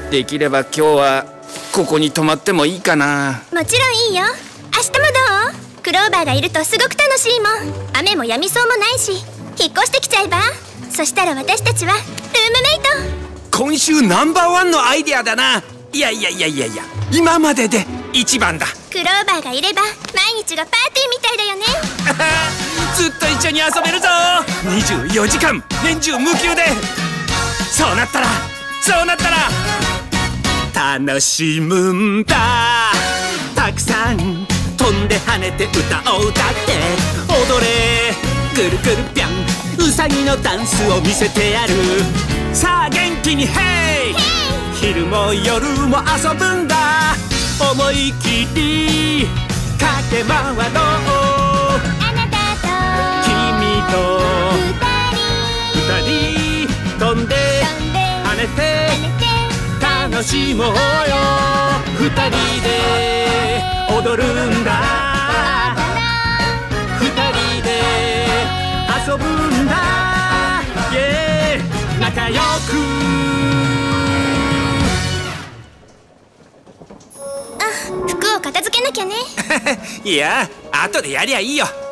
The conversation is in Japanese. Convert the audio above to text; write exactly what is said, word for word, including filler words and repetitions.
できれば今日はここに泊まってもいいかな。 もちろんいいよ。明日もどう？クローバーがいるとすごく楽しいもん。雨も止みそうもないし、引っ越してきちゃえば。そしたら私たちはルームメイト。 今週ナンバーワンのアイデアだな。いやいやいやいやいや、今までで一番だ。 クローバーがいれば毎日がパーティーみたいだよね。 ずっと一緒に遊べるぞ。にじゅうよじかん年中無休で。そうなったらそうなったら楽しむんだ。たくさん飛んで跳ねて歌を歌って踊れぐるぐるぴゃん。うさぎのダンスを見せてやる。さあ元気にヘイ、昼も夜も遊ぶんだ。思い切り駆け回ろう。 あなたと君と二人飛んで跳ねて楽しもうよ。二人で踊るんだ。二人で遊ぶんだ。イエーイ仲良く。 服を片付けなきゃね。 いや、後でやりゃいいよ。